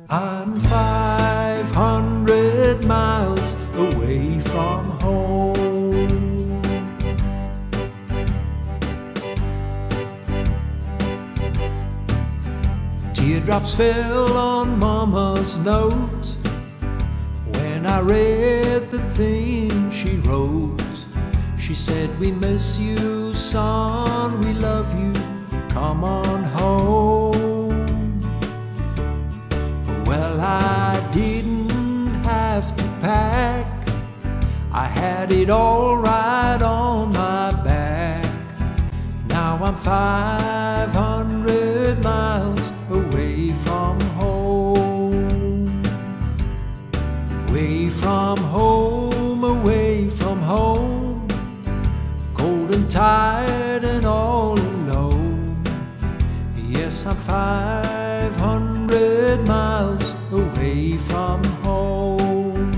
I'm 500 miles away from home. Teardrops fell on Mama's note when I read the thing she wrote. She said, "We miss you, son, we love you, come on home." Well, I didn't have to pack, I had it all right on my back. Now I'm 500 miles away from home. Away from home, away from home, cold and tired and all alone. Yes, I'm 500 miles away from home.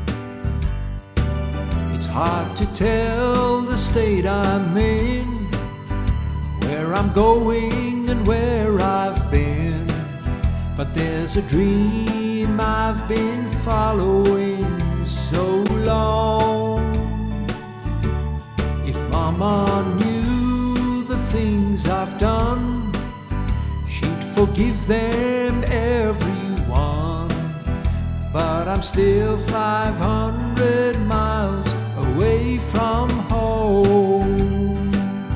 It's hard to tell the state I'm in, where I'm going and where I've been, but there's a dream I've been following so long. If Mama knew the things I've done, she'd forgive them everyone. But I'm still 500 miles away from home.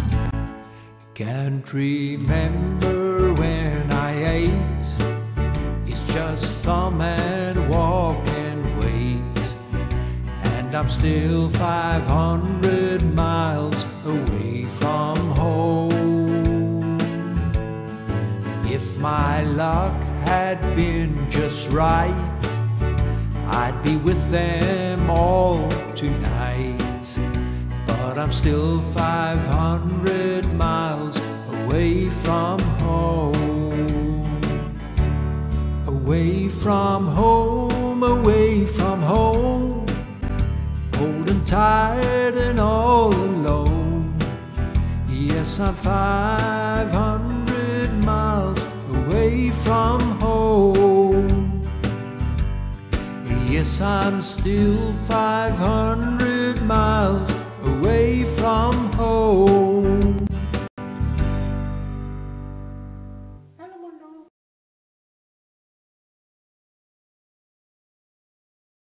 Can't remember when I ate, it's just thumb and walk and wait. And I'm still 500 miles away from home. If my luck had been just right, I'd be with them all tonight. But I'm still 500 miles away from home. Away from home, away from home, cold and tired and all alone. Yes, I'm 500 miles away from home. Yes, I'm still 500